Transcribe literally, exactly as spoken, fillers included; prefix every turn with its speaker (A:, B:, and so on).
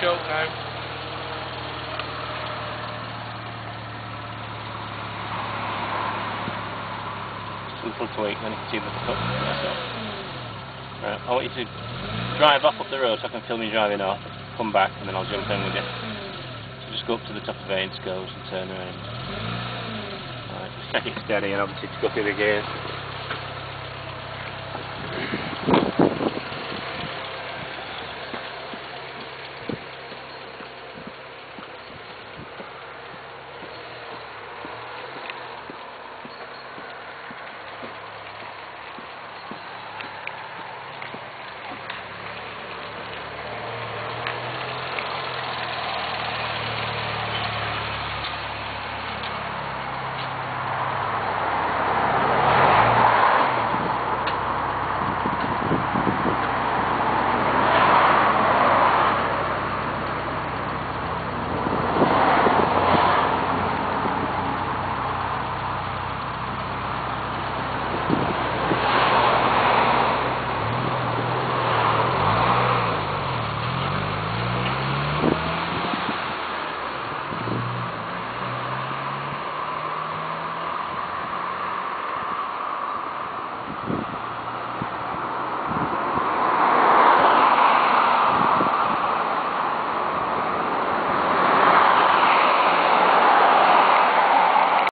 A: choke now.
B: Just a little tweak, then you can see the cut. Right, I want you to drive off up the road so I can film you driving off, come back, and then I'll jump in with you. So just go up to the top of Vanes Goes and turn around. Right, just take it steady and obviously to go through the gears.